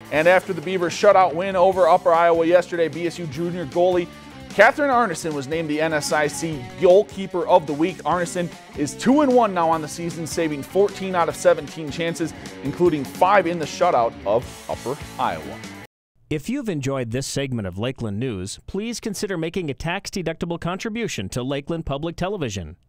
And after the Beavers' shutout win over Upper Iowa yesterday, BSU junior goalie Catherine Arneson was named the NSIC Goalkeeper of the Week. Arneson is 2-1 now on the season, saving 14 out of 17 chances, including 5 in the shutout of Upper Iowa. If you've enjoyed this segment of Lakeland News, please consider making a tax-deductible contribution to Lakeland Public Television.